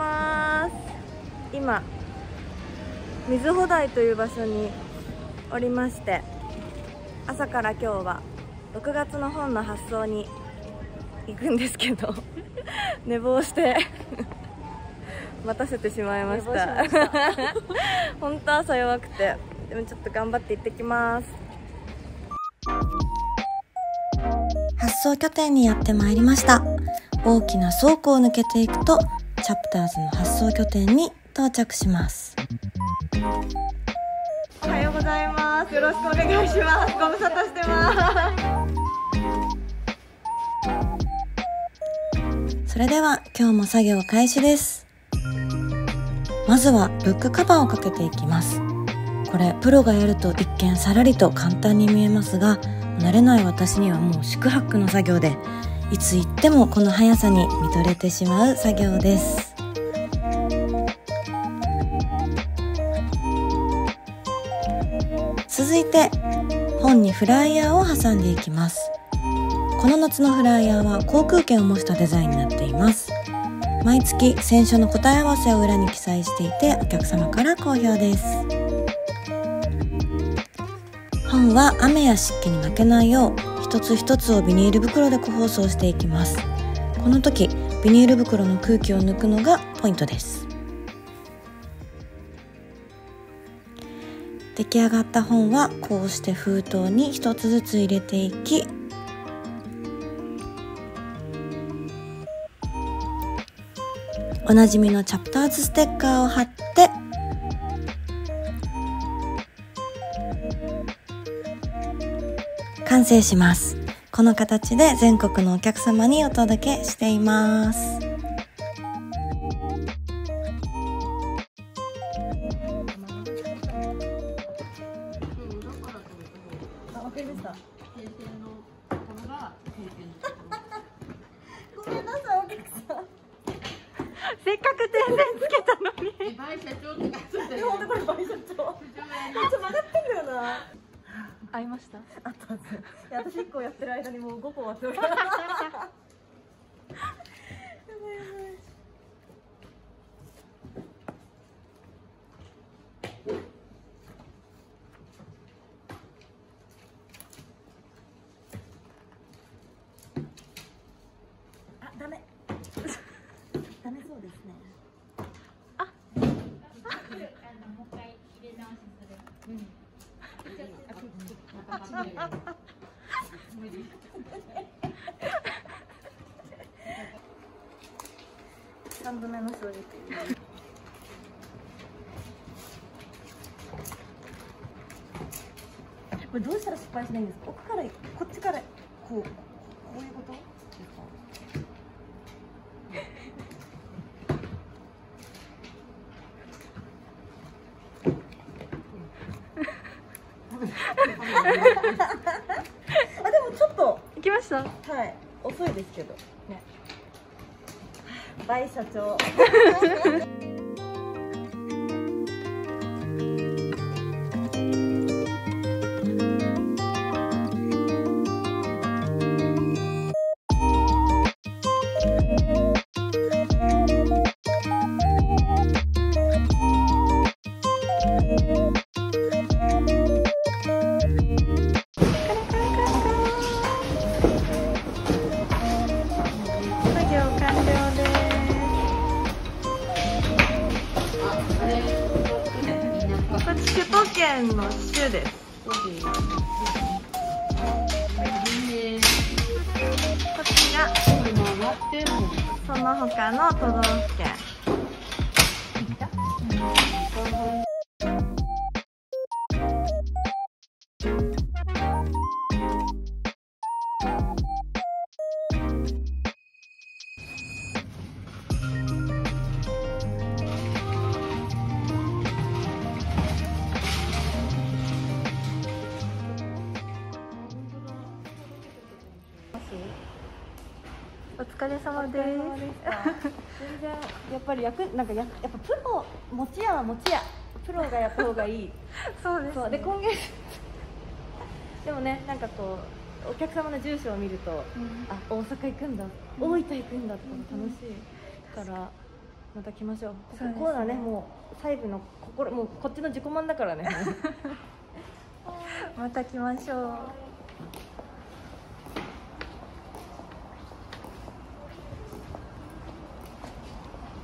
ます。今水穂台という場所におりまして、朝から今日は6月の本の発送に行くんですけど寝坊して待たせてしまいました本当朝弱くて、でもちょっと頑張って行ってきます。 発送拠点にやってまいりました。大きな倉庫を抜けていくとチャプターズの発送拠点に到着します。 おはようございます。よろしくお願いします。ご無沙汰してますそれでは今日も作業開始です。まずはブックカバーをかけていきます。これプロがやると一見さらりと簡単に見えますが、慣れない私にはもう四苦八苦の作業で、いつ行ってもこの速さに見とれてしまう作業です。続いて本にフライヤーを挟んでいきます。この夏のフライヤーは航空券を模したデザインになっています。毎月選書の答え合わせを裏に記載していて、お客様から好評です。本は雨や湿気に負けないよう一つ一つをビニール袋で個包装していきます。この時ビニール袋の空気を抜くのがポイントです。出来上がった本はこうして封筒に一つずつ入れていき、おなじみのチャプターズステッカーを貼って完成します。この形で全国のお客様にお届けしています。 ごめんなさい、お客さんせっかく点々つけたのに倍社長って書いてある。 本当これ倍社長ちょっと曲がってんだよな。 合いました。 あったはず。いや、私1個やってる間にもう5個終わってるやばいやばい。あ、ダメダメそうですね。 もう一回入れ直しする。 3度目の正直。これどうしたら失敗しないんですか？奥からこっちからこういうことですか？あ、でもちょっと行きました。 はい、遅いですけどね。バイ社長首都圏の州です。こっちがその他の都道府県。お疲れ様です。全然やっぱりやっぱプロ持ち屋は持ち屋、プロがやった方がいい。 そうです、ね。 で今月でもね、なんかこうお客様の住所を見ると、あ、大阪行くんだ、大分行くんだって楽しいから、 また来ましょう。 そうですねコーナーね、もう細部の心、もうこっちの自己満だからね。 また来ましょう。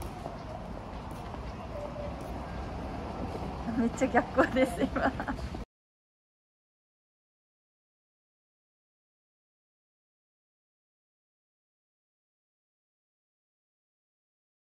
めっちゃ逆光です今。